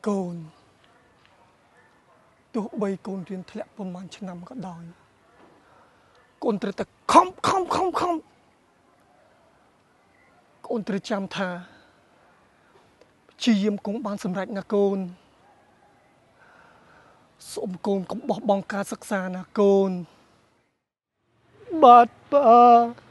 កូនទោះបីកូនរៀនធ្លាក់ប្រហែលឆ្នាំក៏ដោយកូនត្រូវតែខំកូនត្រូវចាំថាព្យាយាមកូនបានសម្រេចណាកូនសូមកូនកុំបោះបង់ការសិក្សាណាកូនបាទប៉ា